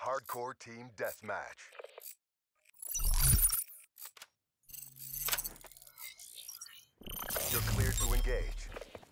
Hardcore Team Deathmatch. You're cleared to engage.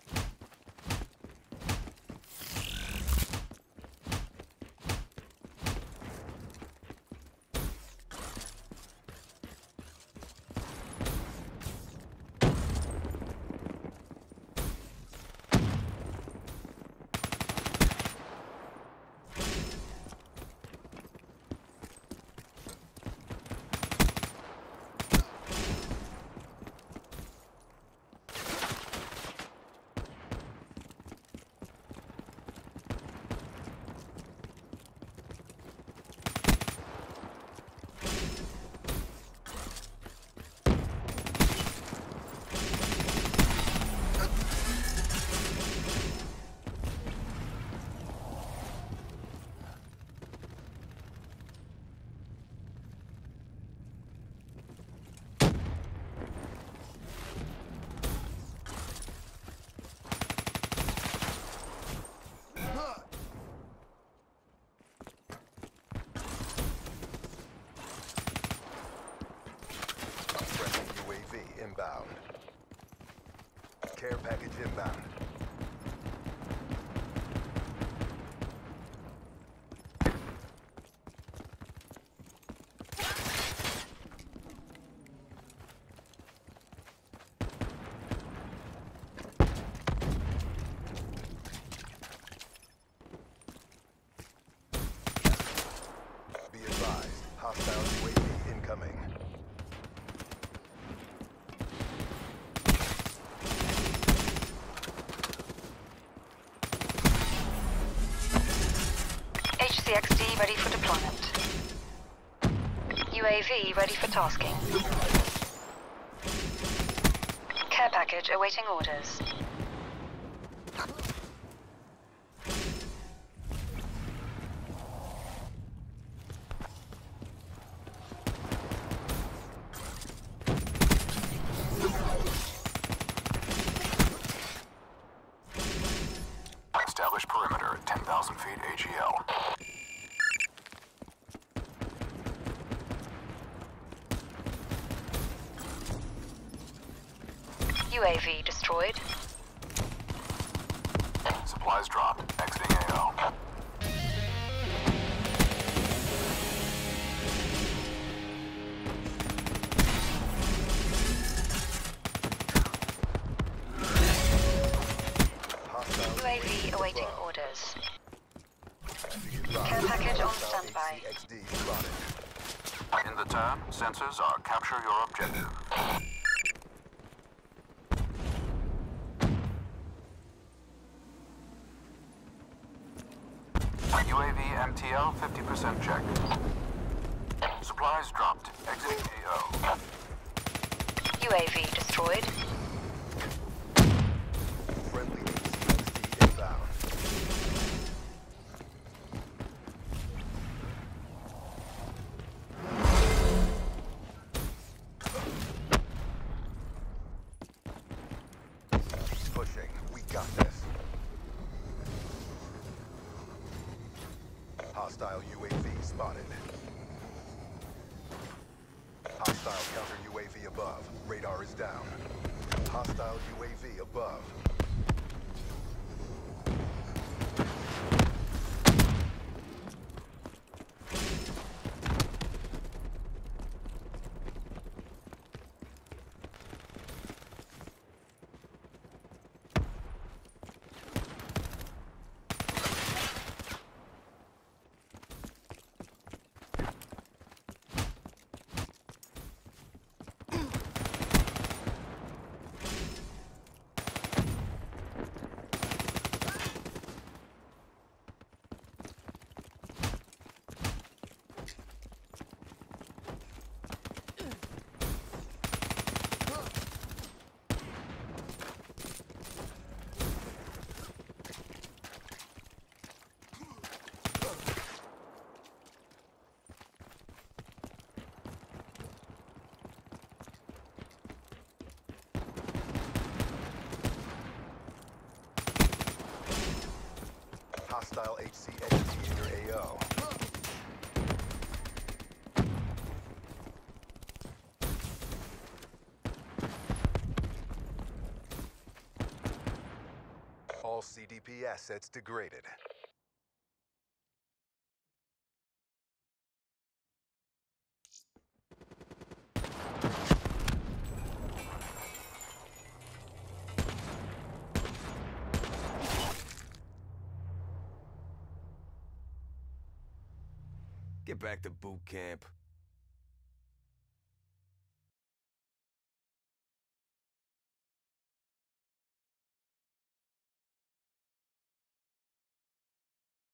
Inbound. Care package inbound. Be advised, hostile UAV incoming. HCXD ready for deployment. UAV ready for tasking. Care package awaiting orders. Establish perimeter at 10,000 feet AGL. UAV destroyed. Supplies dropped. Exiting AO. UAV awaiting orders. Care package on standby. In the turn, sensors are capture your objective. UAV MTL 50% check. Supplies dropped. Exiting AO. UAV destroyed. Friendly HCXD inbound. Pushing. We got this. Hostile UAV spotted. Hostile counter UAV above. Radar is down. Hostile UAV above. Hostile HCXD in your AO. All CDP assets degraded. Get back to boot camp.